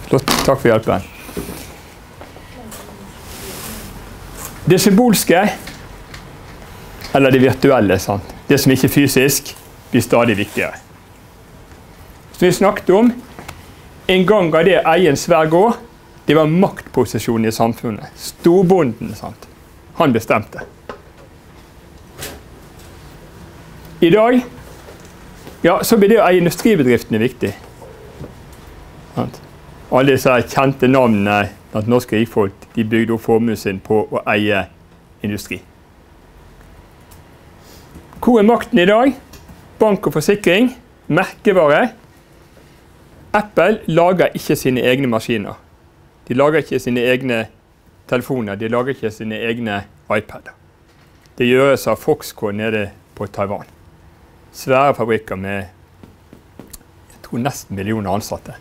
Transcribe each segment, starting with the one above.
Flott, takk for hjelpen. Det symbolske, eller det virtuelle, sant? Det som ikke er fysisk, blir stadig viktigere. Som vi snakket om, en gang av det eie en svær gård, det var maktposisjonen i samfunnet. Storbonden, sant? Han bestemte. I dag, ja, så blir det å eie industribedriftene viktig. Sant? Alle disse kjente navnene blant norske rikfolk, de bygde opp formuen sin på å eie industri. Hvor er makten i dag? Bank og forsikring, merkevare. Apple lager ikke sine egne maskiner. De lager ikke sine egne telefoner, de lager ikke sine egne iPader. Det gjøres av Foxconn nede på Taiwan. Svære fabrikker med, jeg tror, nesten millioner ansatte.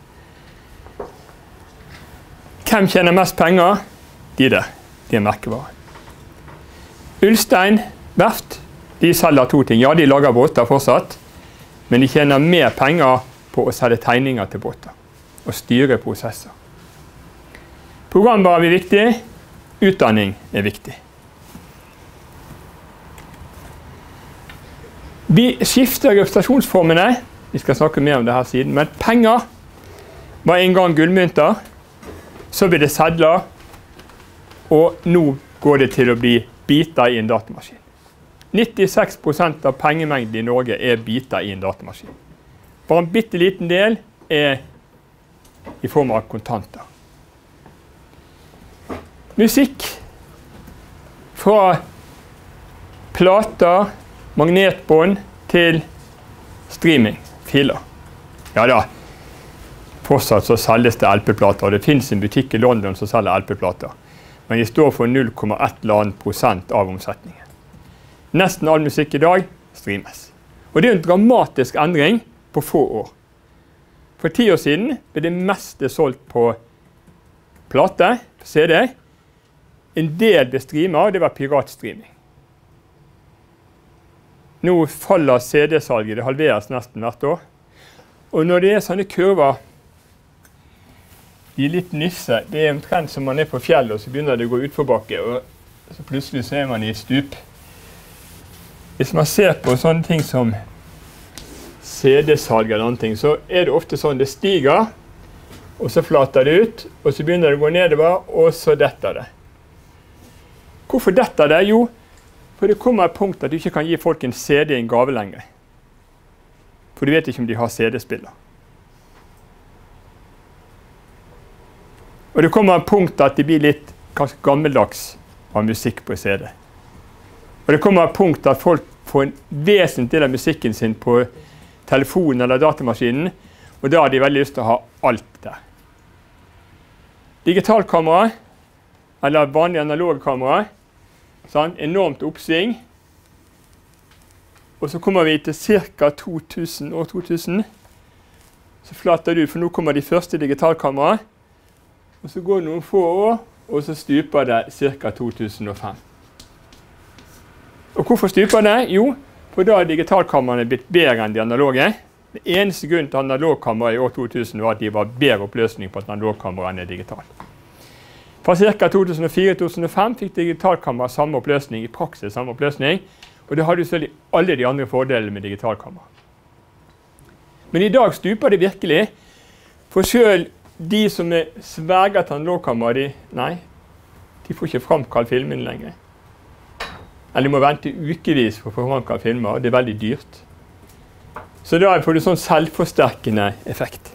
Hvem tjener mest penger? De der. De er merkevare. Ulstein, verft, de selger to ting. Ja, de lager båter fortsatt, men de tjener mer penger på å selge tegninger til båter og styre prosesser. Programvare er viktig, utdanning er viktig. Vi skifter representasjonsformene, vi skal snakke mer om det her siden, men penger var en gang gullmynter, så blir det sedler, og nå går det til å bli biter i en datamaskin. 96% av pengemengden i Norge er biter i en datamaskin. Bare en bitte liten del er i form av kontanter. Musikk fra plater, magnetbånd til streaming, filer. Ja da, fortsatt så selges det LP-plater, og det finnes en butikk i London som selger LP-plater. Men de står for 0,1% av omsetningen. Nesten all musikk i dag streames. Og det er en dramatisk endring på få år. For 10 år siden ble det meste solgt på plate, på CD. En del ble streamet, og det var piratstreaming. Nå faller CD-salget, det halveres nesten hvert år. Og når det er sånne kurver, de er litt nisse. Det er omtrent som man er på fjellet, og så begynner det å gå utforbakke, og så plutselig så er man i stup. Hvis man ser på sånne ting som CD-salg eller noen ting, så er det ofte sånn det stiger, og så flater det ut, og så begynner det å gå nedover, og så detter det. Hvorfor detter det? Jo, for det kommer et punkt at du ikke kan gi folk en CD i en gave lenger. For du vet ikke om de har CD-spiller. Og det kommer et punkt at de blir litt kanskje gammeldags av musikk på CD. Og det kommer et punkt at folk får en vesentlig del av musikken sin på telefonen eller datamaskinen, og da har de veldig lyst til å ha alt der. Digitalkamera, eller vanlig analogkamera, sånn, enormt oppsving. Og så kommer vi til ca. 2000, så flater du, for nå kommer de første digitalkamera, og så går det noen få år, og så stuper det ca. 2005. Og hvorfor stuper det? Jo, for da har digitalkameraene blitt bedre enn de analoge. Det eneste grunnen til analogkamera i år 2000 var at de var bedre oppløsning på et analogkamera enn digital. Fra ca. 2004-2005 fikk digitalkamera samme oppløsning, i praksis samme oppløsning, og det hadde jo selvfølgelig alle de andre fordelene med digitalkamera. Men i dag stuper det virkelig, for selv de som er sverger til analogkamera, de får ikke framkalt filmen lenger. Eller de må vente ukevis for å få framkalt filmer, og det er veldig dyrt. Så da får du sånn selvforsterkende effekt.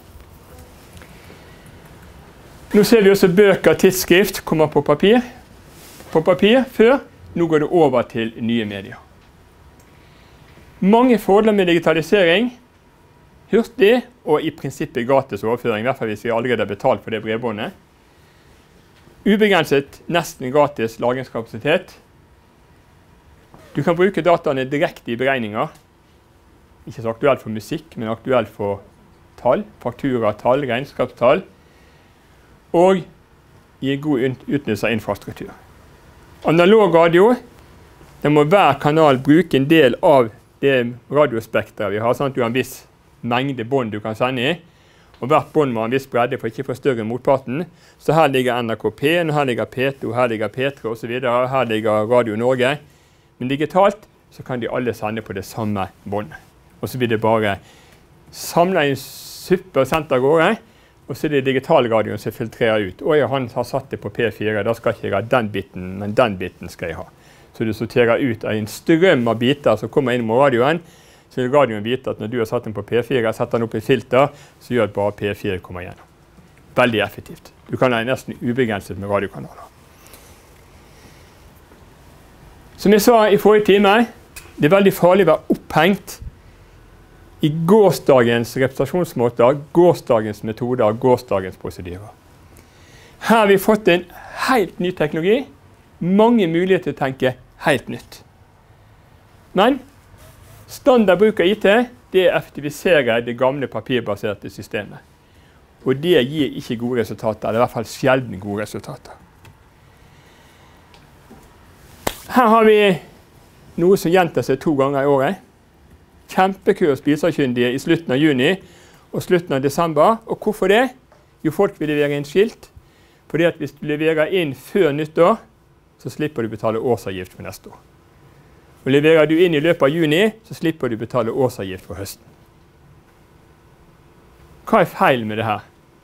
Nå ser vi også bøker, tidsskrift, kommer på papir. På papir før, nå går det over til nye medier. Mange fordeler med digitalisering, hurtig og i prinsippet gratis overføring, i hvert fall hvis vi allerede har betalt for det brevbåndet. Ubegrenset, nesten gratis lagringskapasitet. Du kan bruke dataene direkte i beregninger. Ikke så aktuelt for musikk, men aktuelt for tall, fakturatall, regnskapstall. Og gi god utnyttelse av infrastruktur. Analog radio, det må hver kanal bruke en del av det radiospektret vi har, sånn at du har en viss mengde bånd du kan sende i. og hvert bånd må ha en viss bredde for ikke å forstørre motparten. Så her ligger NRK P1, her ligger P2, her ligger P3 og så videre, her ligger Radio Norge. Men digitalt så kan de alle sende på det samme båndet. Og så blir det bare samlet i en suppe og sendt av gårde, og så er det digitalradioen som filtrerer ut. Og han har satt det på P4, da skal ikke jeg ha den biten, men den biten skal jeg ha. Så du sorterer ut av en strøm av biter som kommer inn mot radioen, så vil radioen vite at når du har satt den på P4, setter den opp i filter, så gjør at bare P4 kommer igjen. Veldig effektivt. Du kan ha nesten ubegrenset med radiokanaler. Som jeg sa i forrige time, det er veldig farlig å være opphengt i gårsdagens representasjonsmåter, gårsdagens metoder, gårsdagens prosedyrer. Her har vi fått en helt ny teknologi, mange muligheter til å tenke helt nytt. Men standard bruk av IT, det effektiviserer det gamle papirbaserte systemet. Og det gir ikke gode resultater, eller i hvert fall sjelden gode resultater. Her har vi noe som gjentar seg 2 ganger i året. Kjempekø hos bilsakkyndige i slutten av juni og slutten av desember. Og hvorfor det? Jo, folk vil levere inn skilt. Fordi at hvis du leverer inn før nyttår, så slipper du betale årsavgift for neste år. Og leverer du inn i løpet av juni, så slipper du betale årsavgift for høsten. Hva er feil med det her?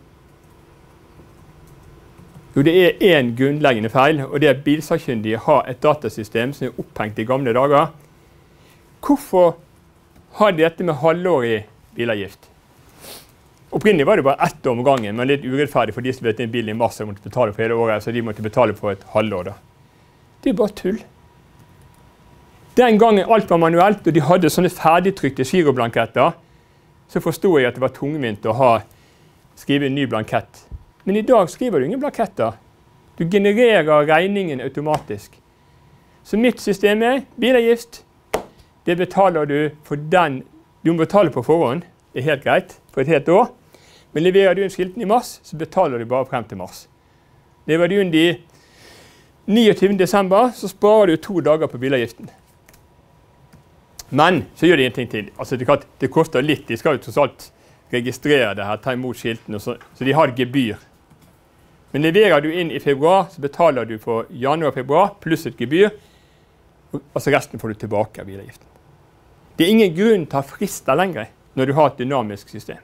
Jo, det er en grunnleggende feil, og det er at bilsakkyndige har et datasystem som er opphengt i gamle dager. Hvorfor har de dette med halvårig bilavgift? Opprinnelig var det bare 1 år om gangen, men litt urettferdig for de som vet en bil i mars og måtte betale for hele året, så de måtte betale for et halvår da. Det er bare tull. Den gangen alt var manuelt, og de hadde sånne ferdigtrykte giroblanketter, så forstod jeg at det var tungvint å skrive en ny blankett. Men i dag skriver du ingen blanketter. Du genererer regningen automatisk. Så mitt system er bilavgift. Det betaler du for den. Du må betale på forhånd. Det er helt greit for et helt år. Men leverer du en skilten i mars, så betaler du bare frem til mars. Leverer du inn de 29. desember, så sparer du 2 dager på bilavgiften. Men så gjør de ingenting til. Altså det koster litt. De skal jo tross alt registrere det her, ta imot skilten, så de har gebyr. Men leverer du inn i februar, så betaler du for januar-februar pluss et gebyr, altså resten får du tilbake av bilavgiften. Det er ingen grunn til å ha frister lenger når du har et dynamisk system.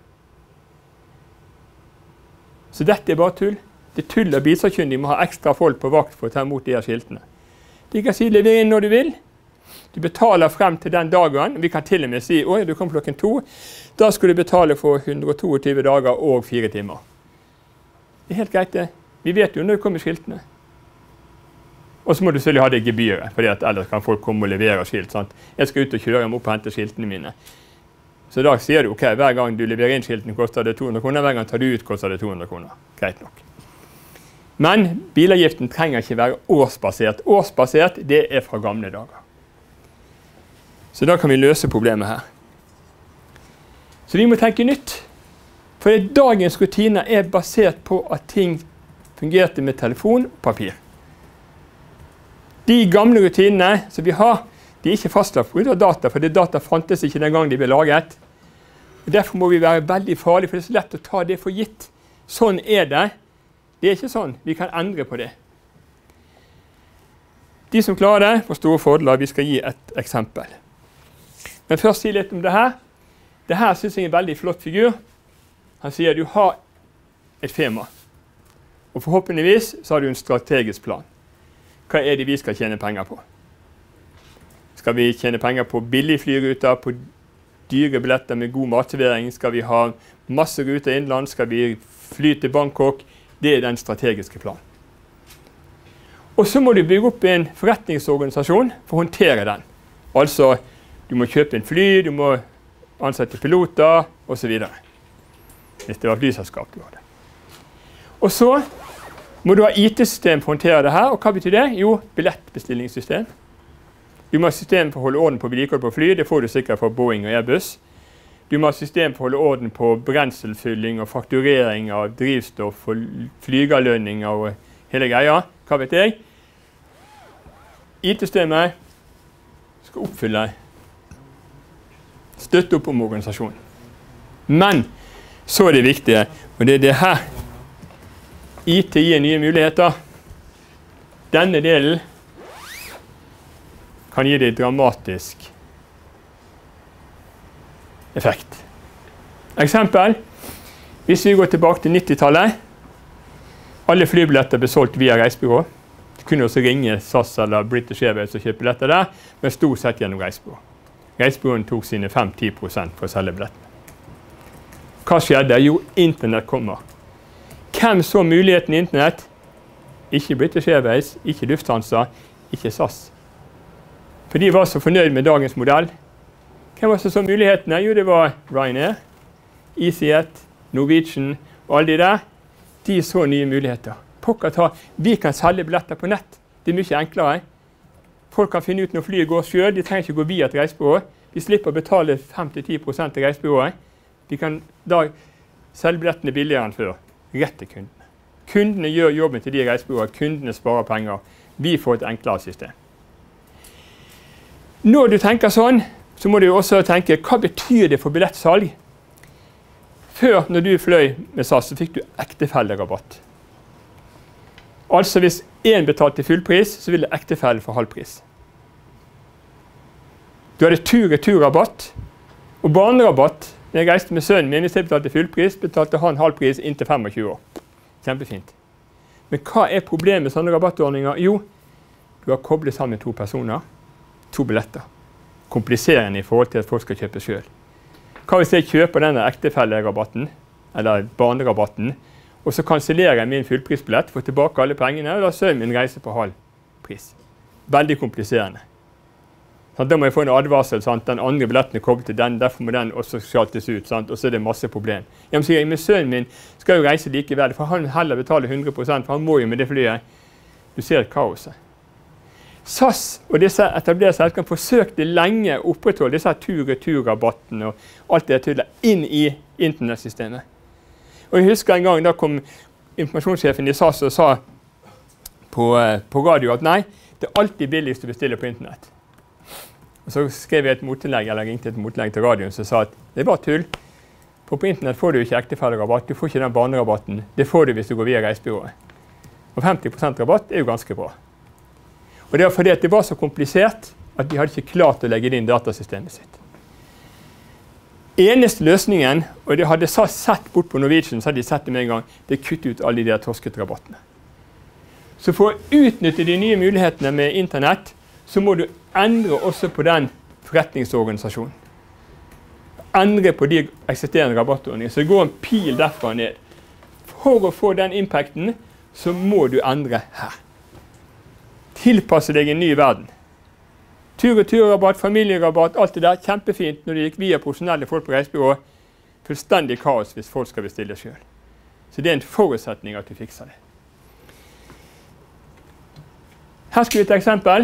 Så dette er bare tull. Det er tull, og bilsakkyndige må ha ekstra folk på vakt for å ta imot de her skiltene. De kan si lever inn når du vil. Du betaler frem til den dagen. Vi kan til og med si, oi, du kom klokken 2. Da skal du betale for 122 dager og 4 timer. Det er helt greit det. Vi vet jo når det kommer skiltene. Og så må du selvfølgelig ha det gebyret, for ellers kan folk komme og levere skilt. Sant? Jeg skal ut og kjøre dem opp og hente skiltene mine. Så da sier du, ok, hver gang du leverer inn skiltene koster det 200 kroner, hver gang tar du ut koster det 200 kroner. Greit nok. Men bilavgiften trenger ikke være årsbasert. Årsbasert, det er fra gamle dager. Så da kan vi løse problemet her. Så vi må tenke nytt. For dagens rutiner er basert på at ting fungerte med telefon og papir. De gamle rutinene som vi har, de er ikke fastlagt ut av data, for det data fantes ikke den gang de ble laget. Og derfor må vi være veldig farlige, for det er så lett å ta det for gitt. Sånn er det. Det er ikke sånn. Vi kan endre på det. De som klarer det, får store fordeler. Vi skal gi et eksempel. Men først si litt om det her. Det her synes jeg er en veldig flott figur. Han sier at du har et firma. Og forhåpentligvis så har du en strategisk plan. Hva er det vi skal tjene penger på? Skal vi tjene penger på billige flyruter, på dyre billetter med god matservering? Skal vi ha masse ruter innenlands? Skal vi fly til Bangkok? Det er den strategiske planen. Og så må du bygge opp en forretningsorganisasjon for å håndtere den. Altså, du må kjøpe en fly, du må ansette piloter, og så videre. Hvis det var flyselskap du hadde. Og så må du ha IT-system for å håndtere det her, og hva betyr det? Jo, billettbestillingssystem. Du må ha system for å holde orden på vedlikehold på fly, det får du sikkert fra Boeing og Airbus. Du må ha system for å holde orden på brenselfylling og fakturering av drivstoff og flygerlønninger og hele greia. Hva vet jeg? IT-systemet skal oppfylle, støtte opp om organisasjonen. Men Så er det viktige, og det er det her. IT gir nye muligheter. Denne delen kan gi deg dramatisk effekt. Eksempel, hvis vi går tilbake til 90-tallet, alle flybilletter ble solgt via reisebyrå. Du kunne også ringe SAS eller British Airways og kjøpe billetter der, men stort sett gjennom reisebyrå. Reisebyråen tok sine 5-10% for å selge billettene. Hva skjedde? Jo, internett kommer. Hvem så muligheten i internett? Ikke British Airways, ikke Lufthansa, ikke SAS. For de var så fornøyd med dagens modell. Hvem var så mulighetene? Jo, det var Ryanair, EasyJet, Norwegian og alle de der. De så nye muligheter. Vi kan selge billetter på nett. Det er mye enklere. Folk kan finne ut når flyet går selv. De trenger ikke gå via et reisebyrå. De slipper å betale 5-10% til reisebyrået. De kan da selge billettene billigere enn før. Rett til kundene. Kundene gjør jobben til de reisebyråene. Kundene sparer penger. Vi får et enklere system. Når du tenker sånn, så må du også tenke, hva betyr det for billettsalg? Før, når du fløy med SAS, så fikk du ektefellerabatt. Altså, hvis en betalte full pris, så ville ektefellen få halv pris. Du hadde tur-retur-rabatt, og barnerabatt. Når jeg reiste med sønnen min, hvis jeg betalte full pris, betalte han halv pris inntil 25 år. Kjempefint. Men hva er problemet med sånne rabattordninger? Jo, du har koblet sammen 2 personer, 2 billetter. Kompliserende i forhold til at folk skal kjøpe selv. Hva hvis jeg kjøper denne ektefellerabatten, eller barnerabatten, og så kansellerer jeg min fullprisbillett, får tilbake alle pengene, og da sønnen min reiser på halv pris. Veldig kompliserende. Da må jeg få en advarsel, sant? Den andre billetten er koblet til den, derfor må den også sjaltes ut, sant? Og så er det masse problem. Jeg må si, men sønnen min skal jo reise likevel, for han heller betaler 100%, for han må jo med det flyet. Du ser et kaoset. SAS og disse etablerte selskapene forsøkte lenge å opprettholde disse tur-retur-rabattene og alt det tullet inn i internettsystemet. Og jeg husker en gang da kom informasjonssjefen i SAS og sa på radio at nei, det er alltid billigst å bestille på internett. Og så skrev jeg et mottillegg, eller ringte et mottillegg til radioen som sa at det var tull. For på internett får du ikke ektefellerabatt, du får ikke den barnerabatten. Det får du hvis du går via reisebyrået. Og 50% rabatt er jo ganske bra. Og det var fordi at det var så komplisert at de hadde ikke klart å legge det inn i datasystemet sitt. Eneste løsningen, og det hadde sett bort på Norwegian, så hadde de sett det med en gang, det er kutt ut alle de der torsket rabattene. Så for å utnytte de nye mulighetene med internett, så må du endre også på den forretningsorganisasjonen. Endre på de eksisterende rabattordningene, så det går en pil derfra ned. For å få den impacten, så må du endre her. Tilpasse deg en ny verden. Tur-retur-rabatt, familierabatt, alt det der, kjempefint når det gikk via profesjonelle folk på reisebyrå. Fullstendig kaos hvis folk skal bestille selv. Så det er en forutsetning at du fikser det. Her skal vi ta et eksempel.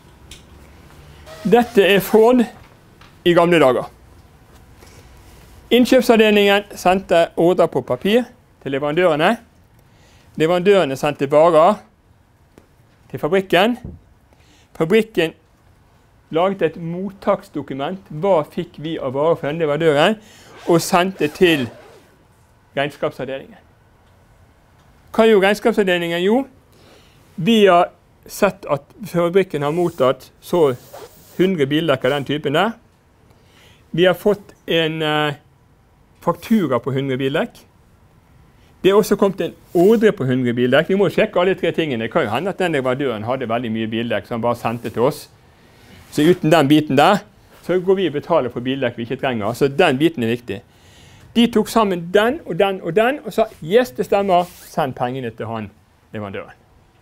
Dette er Ford i gamle dager. Innkjøpsavdelingen sendte ordre på papir til leverandørene. Leverandørene sendte varer til fabrikken. Fabrikken laget et mottaksdokument. Hva fikk vi av varer fra denne leverandøren? Og sendte til regnskapsavdelingen. Hva gjorde regnskapsavdelingen? Jo, vi har sett at fabrikken har mottatt så 100 bildekk av den typen der. Vi har fått en faktura på 100 bildekk. Det er også kommet en ordre på 100 bildekk. Vi må sjekke alle 3 tingene. Det kan jo hende at den leverandøren hadde veldig mye bildekk som han bare sendte til oss. Så uten den biten der, så går vi og betaler for bildekk vi ikke trenger. Så den biten er viktig. De tok sammen den og den og den, og sa, yes, det stemmer, send pengene til han, leverandøren.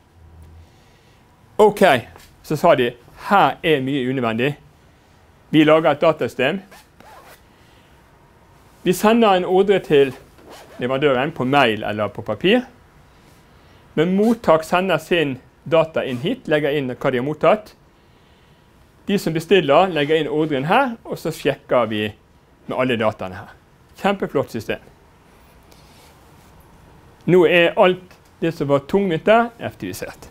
Ok, så sa de, her er mye unødvendig. Vi lager et datasystem. Vi sender en ordre til leverandøren på mail eller på papir. Men mottak sender sin data inn hit, legger inn hva de har mottatt. De som bestiller legger inn ordren her, og så sjekker vi med alle dataene her. Kjempeflott system. Nå er alt det som var tungvint der, effektivisert.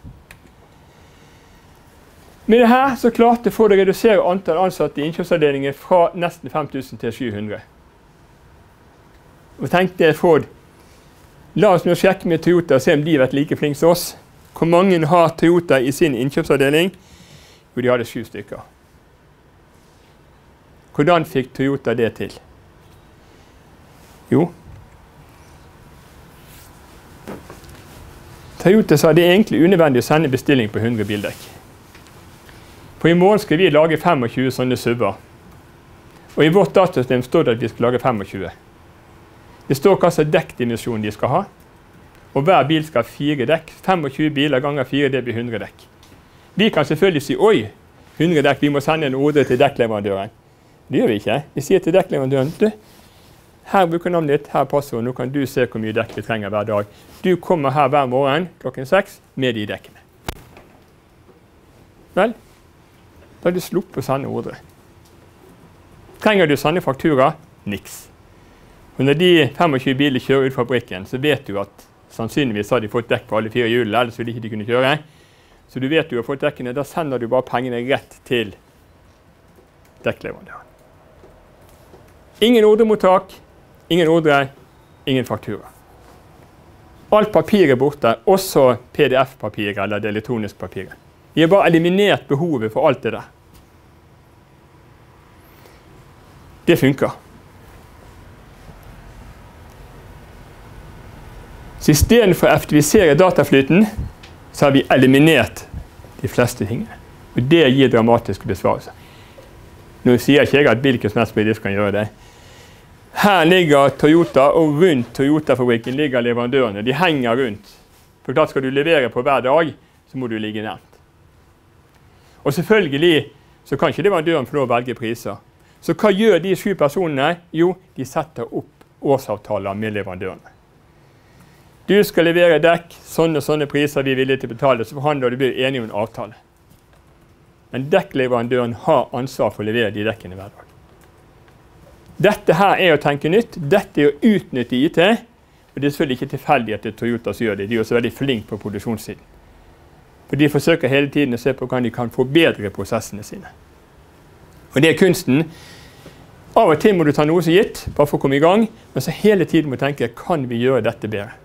Med det her så klarte Ford å redusere antall ansatte i innkjøpsavdelingen fra nesten 5000 til 700. Og tenkte Ford, la oss nå sjekke med Toyota og se om de har vært like flinke som oss. Hvor mange har Toyota i sin innkjøpsavdeling? Jo, de hadde 7 stykker. Hvordan fikk Toyota det til? Jo, Toyota sa det er egentlig unødvendig å sende bestilling på 100 bildekk. For i morgen skal vi lage 25 sånne subber. Og i vårt datasystem står det at vi skal lage 25. Det står hva slags dekkdimensjon de skal ha. Og hver bil skal ha 4 dekk. 25 biler ganger 4, det blir 100 dekk. Vi kan selvfølgelig si, oi, 100 dekk, vi må sende en ordre til dekkleverandøren. Det gjør vi ikke. Vi sier til dekkleverandøren, du, her bruker navnet ditt, her passer, nå kan du se hvor mye dekk vi trenger hver dag. Du kommer her hver morgen klokken 6 med de dekkene. Vel, da har du sluppet å sende ordre. Trenger du sende faktura? Niks. Og når de 25 biler kjører ut fabrikken, så vet du at sannsynligvis har de fått dekk på alle 4 hjulene, ellers vil de ikke kunne kjøre. Så du vet du har fått dekkene, da sender du bare pengene rett til dekkleverandøren. Ingen ordremottak, ingen ordre, ingen faktura. Alt papir er borte, også PDF-papir eller det elektroniske papiret. Vi har bare eliminert behovet for alt det der. Det funker. Så i stedet for å effektivisere dataflyten, så har vi eliminert de fleste tingene. Og det gir dramatiske besvarelser. Nå sier ikke jeg at hvilken som helst bedrift kan gjøre det. Her ligger Toyota, og rundt Toyota-fabrikken ligger leverandørene. De henger rundt. For klart skal du levere på hver dag, så må du ligge nærmt. Og selvfølgelig så kan ikke leverandøren få lov å velge priser. Så hva gjør de 7 personene? Jo, de setter opp årsavtaler med leverandørene. Du skal levere dekk, sånne priser vi er villige til å betale, så forhandler du blir enige om en avtale. Men dekkleverandøren har ansvar for å levere de dekkene hver dag. Dette her er å tenke nytt, dette er å utnytte IT, og det er selvfølgelig ikke tilfeldig at det er Toyota som gjør det, de er også veldig flinke på produksjonssiden. For de forsøker hele tiden å se på hvordan de kan forbedre prosessene sine. Og det er kunsten. Av og til må du ta noe som gitt, bare for å komme i gang, men så hele tiden må du tenke, kan vi gjøre dette bedre?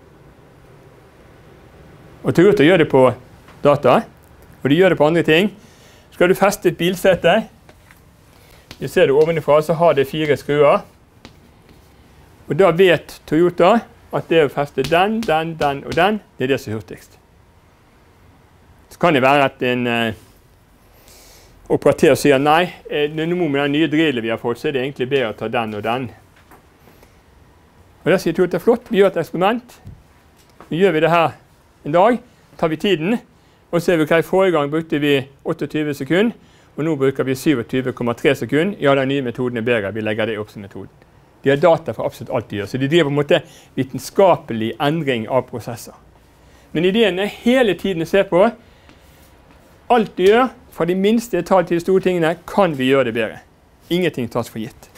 Og Toyota gjør det på data, og de gjør det på andre ting. Skal du feste et bilsete, du ser det ovenifra, så har det 4 skruer. Og da vet Toyota at det å feste den og den, det er det som er hurtigst. Så kan det være at en operatør sier nei, nå med den nye drillen vi har fått, så er det egentlig bedre å ta den og den. Og da sier Toyota, flott, vi gjør et eksperiment. Nå gjør vi det her en dag, tar vi tiden, og ser vi hva i forrige gang brukte vi 28 sekunder, og nå bruker vi 27,3 sekunder. Ja, den nye metoden er bedre, vi legger det opp som metoden. De har data for absolutt alt de gjør, så de driver på en måte vitenskapelig endring av prosesser. Men ideen er hele tiden å se på alt de gjør, fra de minste detalj til de store tingene, kan vi gjøre det bedre. Ingenting tas for gitt.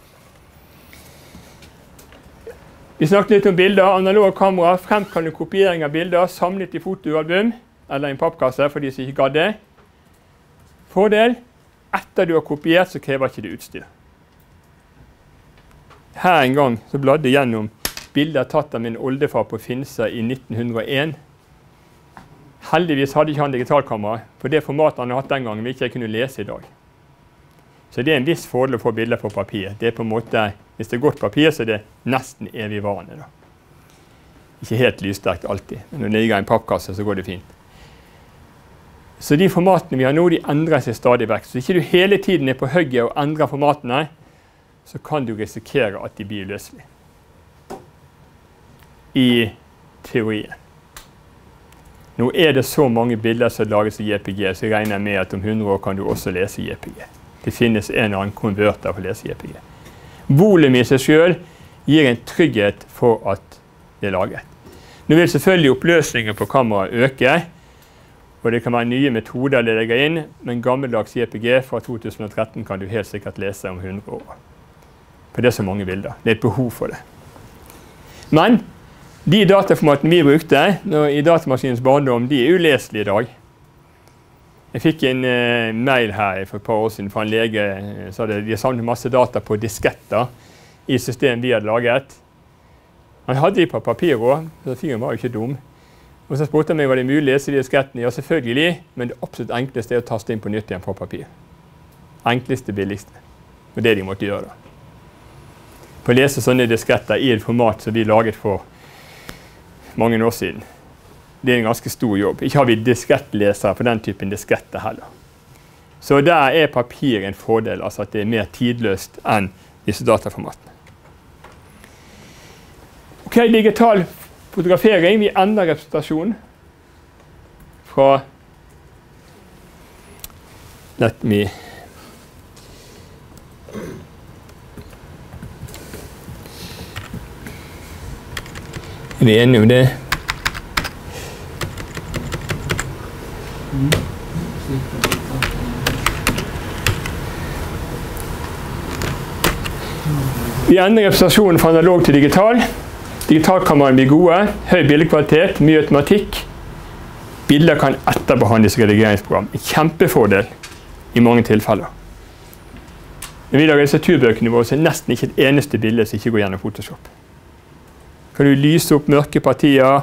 Vi snakket litt om bilder, analoge kamera, fremkallende kopiering av bilder, samlet i fotoalbum, eller en pappkasse for de som ikke gadd det. Fordel, etter du har kopiert, så krever ikke det utstyr. Her en gang så bladde jeg gjennom bilder tatt av min oldefar på Finse i 1901. Heldigvis hadde ikke han digitalkamera, for det formatet han har hatt den gangen vil ikke jeg kunne lese i dag. Så det er en viss fordel å få bilder på papir. Det er på en måte, hvis det er godt papir, så er det nesten evigvarende da. Ikke helt lyssterkt alltid, men når det ligger i en pappkasse, så går det fint. Så de formatene vi har nå, de endrer seg stadig vekk. Så ikke du hele tiden er på høyre og endrer formatene, så kan du risikere at de blir uløselige. I teorien. Nå er det så mange bilder som lages i JPG, så jeg regner med at om 100 år kan du også lese JPG. Det finnes en eller annen konverter for å lese JPG. Volumet i seg selv gir en trygghet for at det er laget. Nå vil selvfølgelig oppløsningen på kameraet øke, og det kan være nye metoder å legge inn, men gammeldags JPG fra 2013 kan du helt sikkert lese om 100 år. For det er så mange bilder. Det er et behov for det. Men de dataformatene vi brukte i datamaskinens barndom, de er uleselige i dag. Jeg fikk en mail her for et par år siden fra en lege, så de har samlet masse data på disketter i system vi hadde laget. Han hadde de på papir også, så fyren var jo ikke dum. Og så spurte han meg, var det mulig å lese de diskettene? Ja, selvfølgelig, men det absolutt enkleste er å taste inn på nytt igjen på papir. Enkleste, billigste. Og det de måtte gjøre da. For å lese sånne disketter i et format som vi laget for mange år siden. Det er en ganske stor jobb. Ikke har vi diskettlesere for den typen disketter heller. Så der er papir en fordel, altså at det er mer tidløst enn disse dataformatene. Ok, digital fotografering. Vi endrer representasjonen fra let me er vi enige om det? Vi endrer representasjonen fra analog til digital. Digitalkameraene blir gode, høy bildekvalitet, mye automatikk. Bilder kan etterbehandles i redigeringsprogram. En kjempefordel i mange tilfeller. Når vi lager disse turbøkene våre, så er nesten ikke et eneste bilde som ikke går gjennom Photoshop. Kan du lyse opp mørke partier,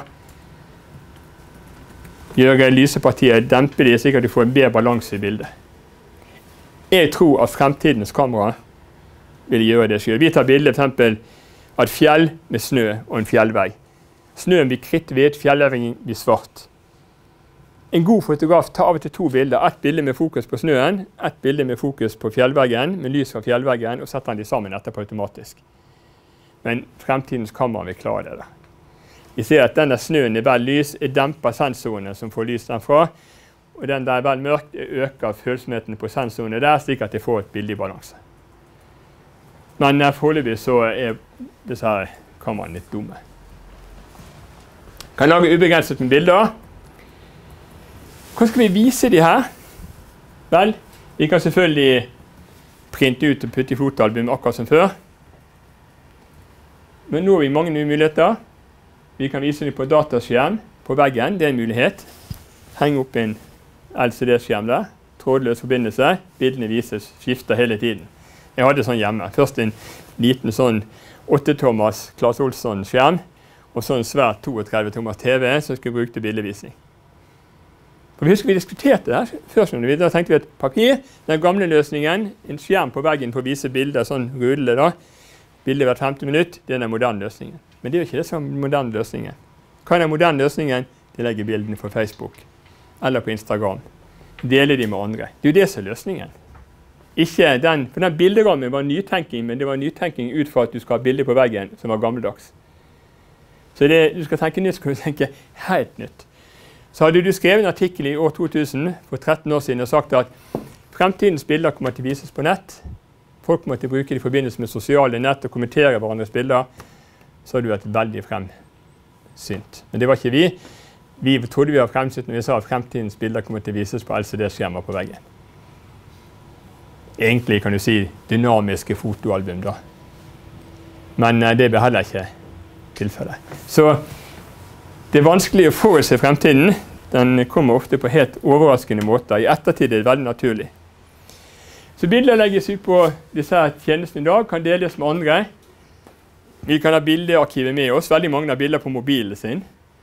gjøre lyse partier, dempe de, slik at du får en bedre balanse i bildet. Jeg tror at fremtidens kamera vil gjøre det selv. Vi tar bilder for eksempel av et fjell med snø og en fjellvegg. Snøen blir kritthvit, fjellveggen blir svart. En god fotograf tar av og til to bilder. Et bilde med fokus på snøen, et bilde med fokus på fjellveggen, med lys fra fjellveggen, og setter de sammen etterpå automatisk. Men fremtidens kamera vil klare det. Vi ser at denne snøen er vel lys, demper sensorene som får lys derfra, og den der er vel mørkt, øker følsomheten på sensorene der, slik at de får et bilde i balanse. Men foreløpig så er disse her kameraene litt dumme. Kan lage ubegrenset med bilder. Hvordan skal vi vise de her? Vel, vi kan selvfølgelig printe ut og putte i fotoalbum akkurat som før. Men nå har vi mange nye muligheter. Vi kan vise dem på dataskjerm på veggen, det er en mulighet. Heng opp en LCD-skjerm der, trådløs forbindelse, bildene vises, skifter hele tiden. Jeg hadde sånn hjemme. Først en liten sånn 8-tommers Claes Olsson-skjerm, og så en svært 32-tommers TV som skulle bruke til bildevisning. For vi husker vi diskuterte det her først, da tenkte vi at papir, den gamle løsningen, en skjerm på veggen for å vise bilder, sånn rudle da, bilder hvert 15 minutt, det er den moderne løsningen. Men det er jo ikke det som er den moderne løsningen. Hva er den moderne løsningen? De legger bildene på Facebook, eller på Instagram. Deler de med andre. Det er jo det som er løsningen. Ikke den, for den bilderammen var nytenking, men det var nytenking ut fra at du skal ha bilder på veggen som var gammeldags. Så det, du skal tenke nytt, så kan du tenke helt nytt. Så hadde du skrevet en artikkel i år 2000, for 13 år siden, og sagt at fremtidens bilder kommer til å vises på nett. Folk kommer til å bruke det i forbindelse med sosiale nett og kommentere hverandres bilder. Så hadde du vært veldig fremsynt. Men det var ikke vi. Vi trodde vi var fremsynt når vi sa at fremtidens bilder kommer til å vises på LCD-skjermer på veggen. Egentlig kan du si dynamiske fotoalbum da. Men det ble heller ikke tilfellet. Så det er vanskelig å forutse fremtiden. Den kommer ofte på helt overraskende måter. I ettertid er det veldig naturlig. Så bilder legges ut på disse tjenestene i dag, kan deles med andre. Vi kan ha bildearkivet med oss. Veldig mange har bilder på mobilen sin.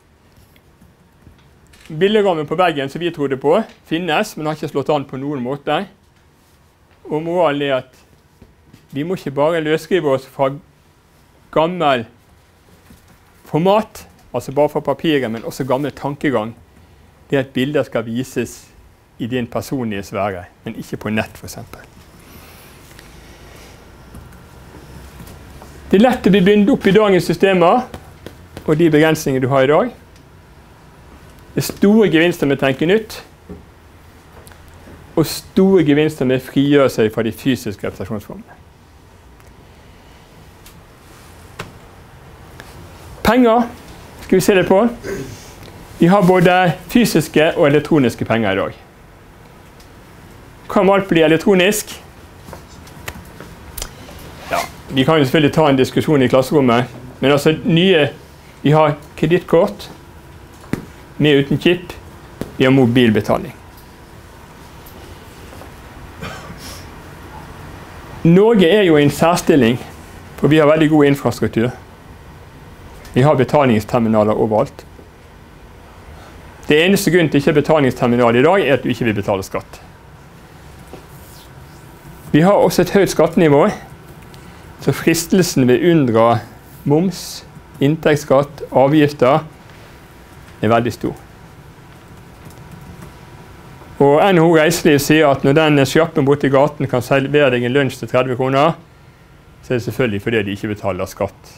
Bilderammen på veggen som vi trodde på finnes, men har ikke slått an på noen måte. Og moralen er at vi må ikke bare løsskrive oss fra gammel format, altså bare fra papiret, men også gammel tankegang. Det er at bilder skal vises i din personlige sfære, men ikke på nett for eksempel. Det er lett å bli bundet opp i dagens systemer, og de begrensninger du har i dag. Det er store gevinster med å tenke nytt, og store gevinster med å frigjøre seg fra de fysiske representasjonsformene. Penger skal vi se det på. Vi har både fysiske og elektroniske penger i dag. Kan alt bli elektronisk? Ja, vi kan jo selvfølgelig ta en diskusjon i klasserommet, men altså vi har kredittkort med uten chip, vi har mobilbetaling. Norge er jo i en særstilling, for vi har veldig god infrastruktur. Vi har betalingsterminaler overalt. Det eneste grunn til ikke betalingsterminal i dag er at du ikke vil betale skatt. Vi har også et høyt skattenivå, så fristelsen ved å unndra moms, inntektsskatt, avgifter er veldig stor. Og NHO Reiseliv sier at når den sjappen borte i gaten kan servere deg en lunsj til 30 kroner, så er det selvfølgelig fordi de ikke betaler skatt.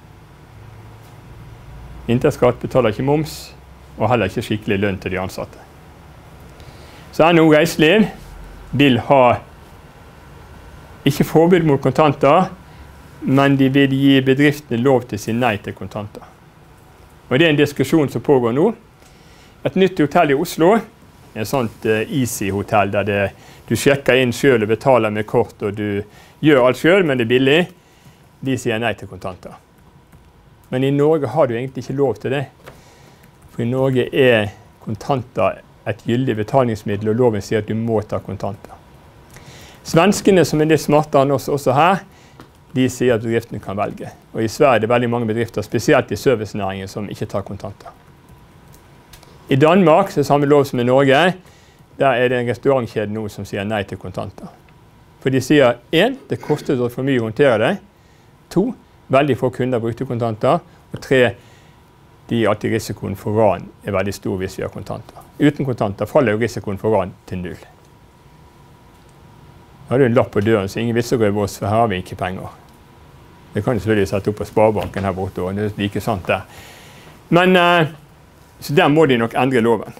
Inntektsskatt betaler ikke moms, og heller ikke skikkelig lønn til de ansatte. Så NHO Reiseliv vil ha ikke forbud mot kontanter, men de vil gi bedriftene lov til å si nei til kontanter. Og det er en diskusjon som pågår nå. Et nytt hotell i Oslo, et sånt Easy-hotell der du sjekker inn selv og betaler med kort, og du gjør alt selv, men det er billig, de sier nei til kontanter. Men i Norge har du egentlig ikke lov til det. For i Norge er kontanter et gyldig betalingsmiddel, og loven sier at du må ta kontanter. Svenskene, som er litt smartere enn oss også her, de sier at bedriftene kan velge. Og i Sverige er det veldig mange bedrifter, spesielt i servicenæringen, som ikke tar kontanter. I Danmark, så er det samme lov som i Norge, der er det en restaurantkjede nå som sier nei til kontanter. For de sier 1, det koster for mye å håndtere det. 2, veldig få kunder brukte kontanter. Og 3, de alltid risikoen for ran er veldig stor hvis vi har kontanter. Uten kontanter faller jo risikoen for ran til 0. Da har du en lapp på døren, så ingen visste å gå i vårs, for her har vi ikke penger. Det kan du selvfølgelig sette opp på Sparebanken her borte, og det er like sant der. Men så der må de nok endre loven.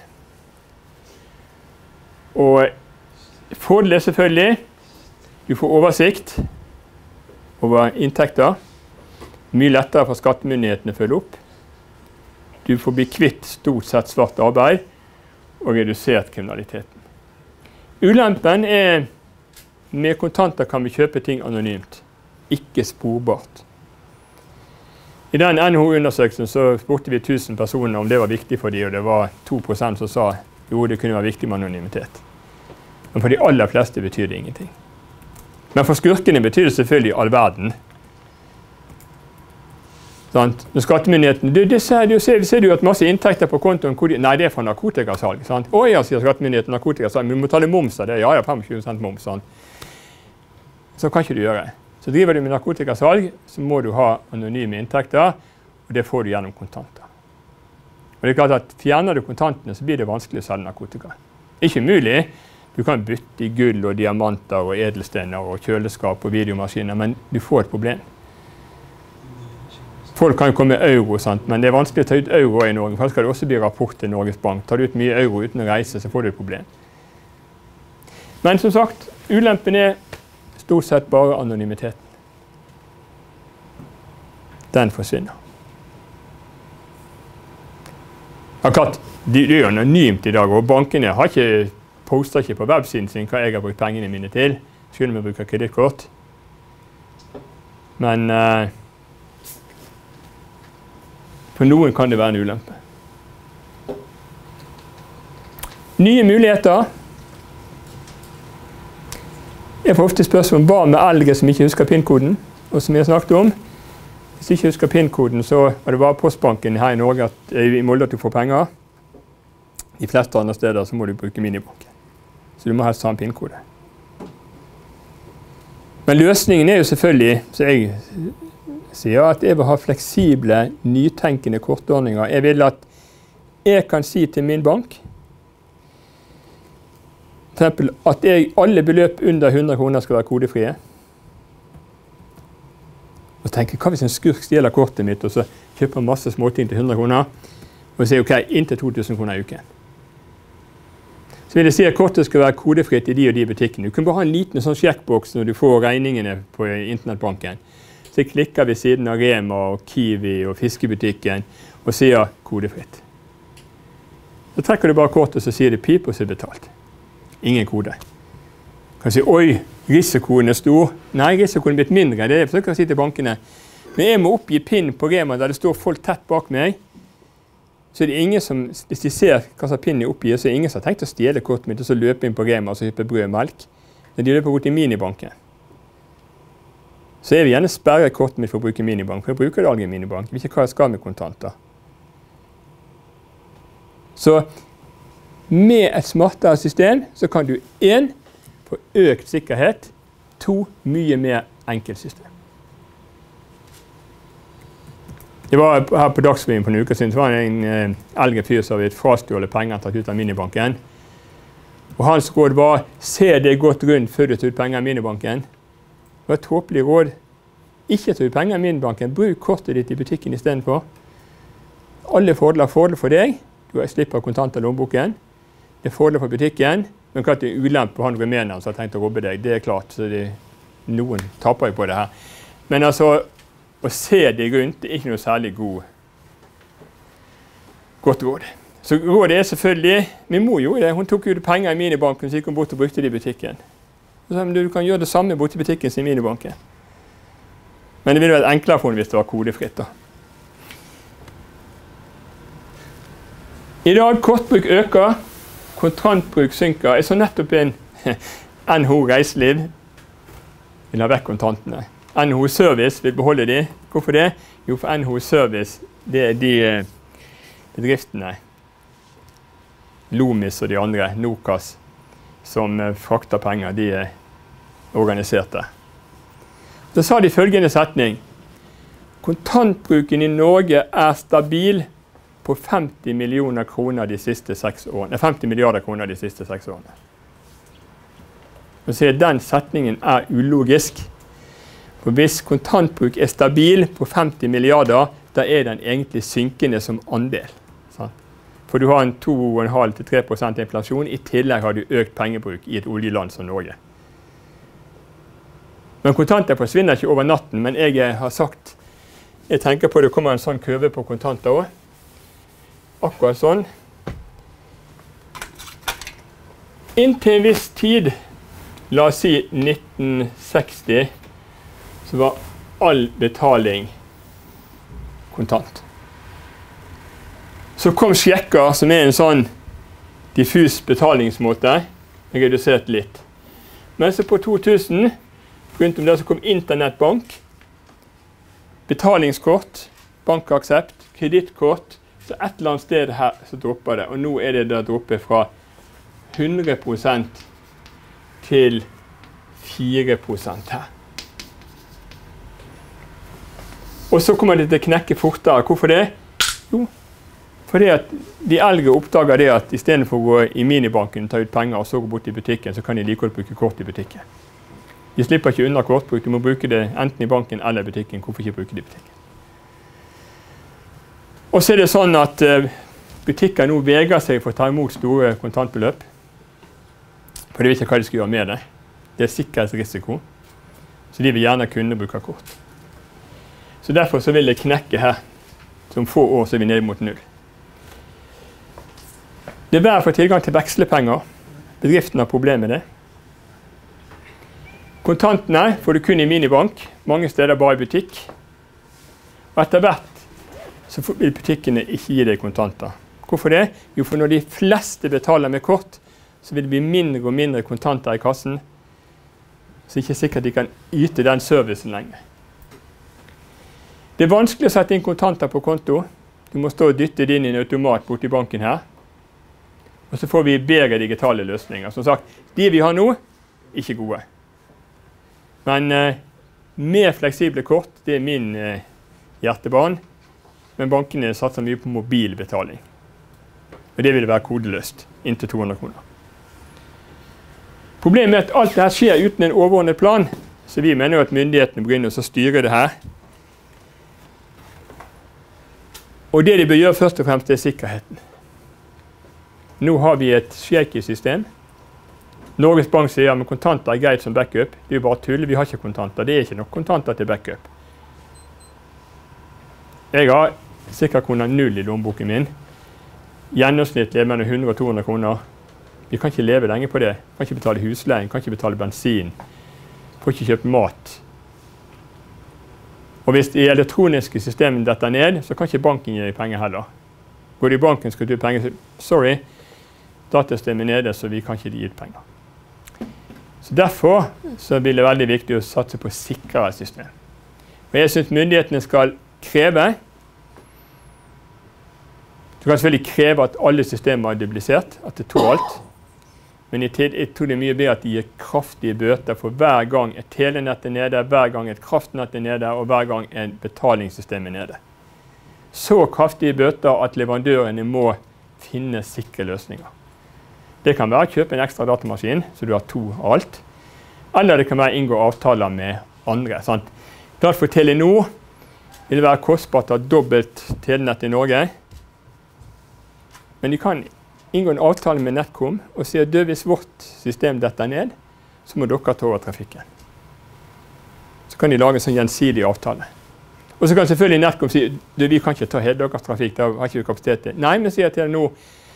Og fordelen er selvfølgelig, du får oversikt over inntekter, mye lettere for skattemyndighetene å følge opp. Du får bli kvitt stort sett svart arbeid og redusert kriminaliteten. Ulempen er med kontanter kan vi kjøpe ting anonymt, ikke sporbart. I den NHO-undersøkelsen så spurte vi 1000 personer om det var viktig for dem, og det var 2% som sa jo, det kunne være viktig med anonymitet. Men for de aller fleste betyr det ingenting. Men for skurkene betyr det selvfølgelig all verden. Sant? Når skattemyndigheten, ser du at masse inntekter på kontoen, nei, det er fra narkotikasalg. Sant? Å ja, sier skattemyndigheten, narkotikasalg, men du må ta det moms av det. Ja, 25% moms. Sant? Så kan ikke du gjøre. Så driver du med narkotikasalg, så må du ha anonyme inntekter, og det får du gjennom kontanter. Og det er klart at fjerner du kontantene, så blir det vanskelig å selge narkotika. Ikke mulig. Du kan bytte i gull og diamanter og edelstener og kjøleskap og videomaskiner, men du får et problem. Folk kan jo komme med euro, sant? Men det er vanskelig å ta ut euro i Norge, for da skal det også bli rapport til Norges Bank. Tar du ut mye euro uten å reise, så får du et problem. Men som sagt, ulempen er stort sett bare anonymiteten. Den forsvinner. Akkurat, det er jo anonymt i dag, og bankene poster ikke på websiden sin hva jeg har brukt pengene mine til, selv om jeg bruker kredittkort. Men for noen kan det være en ulempe. Nye muligheter. Jeg får ofte spørsmål om hva med eldre som ikke husker PIN-koden, og som jeg har snakket om. Hvis du ikke husker PIN-koden, så er det bare Postbanken her i Norge i Molde at du får penger. De fleste andre steder så må du bruke minibanken. Så du må helst ha en PIN-kode. Men løsningen er jo selvfølgelig, så jeg sier at jeg vil ha fleksible, nytenkende kortordninger. Jeg vil at jeg kan si til min bank, for eksempel at alle beløp under 100 kroner skal være kodefrie. Og tenker, hva hvis en skurk stjeler kortet mitt, og så kjøper masse småting til 100 kroner, og sier, ok, inntil 2000 kroner i uken. Så vil jeg si at kortet skal være kodefritt i de og de butikkene. Du kan bare ha en liten sånn sjekkboks når du får regningene på internettbanken. Så jeg klikker ved siden av Rema og Kiwi og fiskebutikken og sier kodefritt. Så trekker du bare kortet, og så sier det pip, og så er det betalt. Ingen kode. Kan si, oi, risikoen er stor. Nei, risikoen er blitt mindre. Det er forsøker å si til bankene. Men jeg må oppgi PIN på Rema der det står folk tett bak meg. Så er det ingen som, hvis de ser hva slags PIN de oppgir, så er det ingen som har tenkt å stjele kortet mitt og så løpe inn på Rema og så hyppe brød og melk. Men de løper bort i minibanken. så jeg vil gjerne sperre kortet mitt for å bruke minibank, for jeg bruker det aldri i minibank. Jeg vet ikke hva jeg skal med kontanter. Så med et smartere system så kan du 1. få økt sikkerhet, 2. mye mer enkelt system. Det var her på Dagsrevyen for en uke siden, så var det en eldre fyr som hadde frastjålet penger tatt ut av minibanken. Og hans råd var, se det godt rundt før du tar ut penger i minibanken. Det var et tåpelig råd. Ikke ta ut penger i minibanken, bruk kortet ditt i butikken i stedet for. Alle fordeler for deg. Du slipper kontanter i lommeboken. Det er fordeler for butikken, men klart det er ulempe på han rumeneren som har tenkt å robbe deg. Det er klart, så noen taper jo på det her. Men altså, å se det rundt det er ikke noe særlig godt råd. Så rådet er selvfølgelig, min mor gjorde det, hun tok ut penger i minibanken, så gikk hun bort og brukte det i butikken. Så sa hun, du kan gjøre det samme bort i butikken som i minibanken. Men det ville vært enklere for henne hvis det var kodefritt da. I dag kortbruk øker, kontantbruk synker. Jeg så nettopp en NHO Reiseliv vil ha vekk kontantene. NHO Service vil beholde de. Hvorfor det? Jo, for NHO Service, det er de bedriftene, Lomis og de andre, Nokas, som frakter penger, de er organiserte. Så sa de følgende setning. Kontantbruken i Norge er stabil på 50 milliarder kroner de siste 6 årene. Og så den setningen er ulogisk. For hvis kontantbruk er stabil på 50 milliarder, da er den egentlig synkende som andel. Sant? For du har en 2,5–3% inflasjon, i tillegg har du økt pengebruk i et oljeland som Norge. Men kontanter forsvinner ikke over natten, men jeg har sagt, jeg tenker på det kommer en sånn kurve på kontanter også. Akkurat sånn. Inntil en viss tid, la oss si 1960, så var all betaling kontant. Så kom sjekker, som er en sånn diffus betalingsmåte, redusert litt. Men så på 2000, rundt om det så kom internettbank, betalingskort, bankaksept, kredittkort, så et eller annet sted her så dropper det. Og nå er det da droppet fra 100% til 4% her. Og så kommer det til å knekke fortere. Hvorfor det? Jo, fordi at de eldre oppdager det at i stedet for å gå i minibanken og ta ut penger og så gå bort i butikken, så kan de like godt bruke kort i butikken. De slipper ikke unna kortbruk, du må bruke det enten i banken eller i butikken. Hvorfor ikke bruke det i butikken? Og så er det sånn at butikker nå vegrer seg for å ta imot store kontantbeløp. For de vet ikke hva de skal gjøre med det. Det er sikkerhetsrisiko. Så de vil gjerne kunne bruke kort. Så derfor så vil det knekke her. Som få år så er vi ned mot 0. Det er verdt å få tilgang til vekslepenger. Bedriften har problemer med det. Kontantene får du kun i minibank. Mange steder bare i butikk. Og etter hvert så vil butikkene ikke gi deg kontanter. Hvorfor det? Jo, for når de fleste betaler med kort, så vil det bli mindre og mindre kontanter i kassen. Så det er ikke sikkert de kan yte den servicen lenger. Det er vanskelig å sette inn kontanter på konto. Du må stå og dytte det inn i en automat borte i banken her. Og så får vi bedre digitale løsninger. Som sagt, de vi har nå, ikke gode. Men mer fleksible kort, det er min hjertebarn. Men bankene satser mye på mobilbetaling. Og det vil være kodeløst, inntil 200 kroner. Problemet er at alt dette skjer uten en overordnet plan, så vi mener jo at myndighetene begynner å styre det her. Og det de bør gjøre først og fremst er sikkerheten. Nå har vi et shaky system. Norges Bank sier at kontanter er greit som backup. Det er jo bare tull, vi har ikke kontanter. Det er ikke nok kontanter til backup. Jeg har sikkert kroner 0 i lommeboken min. Gjennomsnittlig mellom 100 og 200 kroner. Vi kan ikke leve lenge på det. Kan ikke betale husleien, kan ikke betale bensin. Får ikke kjøpe mat. Og hvis de elektroniske systemene detter ned, så kan ikke banken gi penger heller. Går de i banken, skal du gi penger. Sorry, datasystemet er nede, så vi kan ikke gi ut penger. Så derfor så blir det veldig viktig å satse på sikrere system. Og jeg synes myndighetene skal kreve. Du kan selvfølgelig kreve at alle systemer er duplisert, at det tåler alt. Men jeg tror det er mye bedre at de gir kraftige bøter for hver gang et telenett er nede, hver gang et kraftnett er nede, og hver gang et betalingssystem er nede. Så kraftige bøter at leverandørene må finne sikre løsninger. Det kan være å kjøpe en ekstra datamaskin, så du har 2 av alt. Eller det kan være å inngå avtaler med andre. Sant? Klart for Telenor vil det være kostbart å ha dobbelt telenett i Norge. Men de kan inngå en avtale med Netcom og si at hvis vårt system detter ned, så må dere ta over trafikken. Så kan de lage en sånn gjensidig avtale. Og så kan selvfølgelig Netcom si vi kan ikke ta hele deres trafikk, da har ikke vi kapasitet til. Nei, men sier Telenor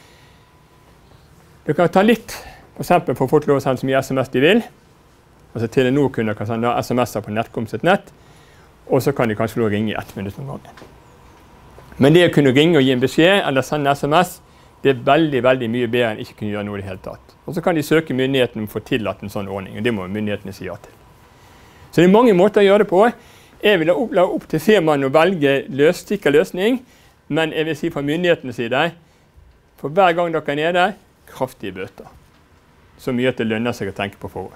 du kan ta litt, for eksempel for folk lov å sende så mye SMS de vil. Altså Telenor kunne sende SMS-er på Netcom sitt nett, og så kan de kanskje lov å ringe i 1 minutt om gangen. Men det å kunne ringe og gi en beskjed eller sende SMS, det er veldig, veldig mye bedre enn ikke kunne gjøre noe i det hele tatt. Og så kan de søke myndighetene om å få tillatt en sånn ordning, og det må myndighetene si ja til. Så det er mange måter å gjøre det på. Jeg vil la opp til firmaen å velge sikker løsning, men jeg vil si fra myndighetenes side, for hver gang dere er nede, kraftige bøter. Så mye at det lønner seg å tenke på forhånd.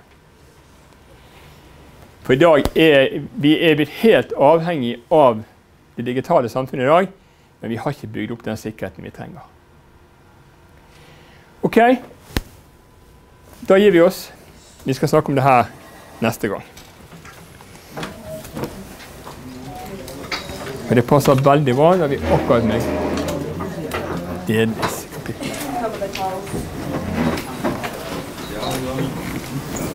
For i dag vi blitt helt avhengig av det digitale samfunnet i dag, men vi har ikke bygd opp den sikkerheten vi trenger. Ok, da gir vi oss. Vi skal snakke om det her neste gang. Og det passer veldig bra når vi akkurat med delvis kapittel.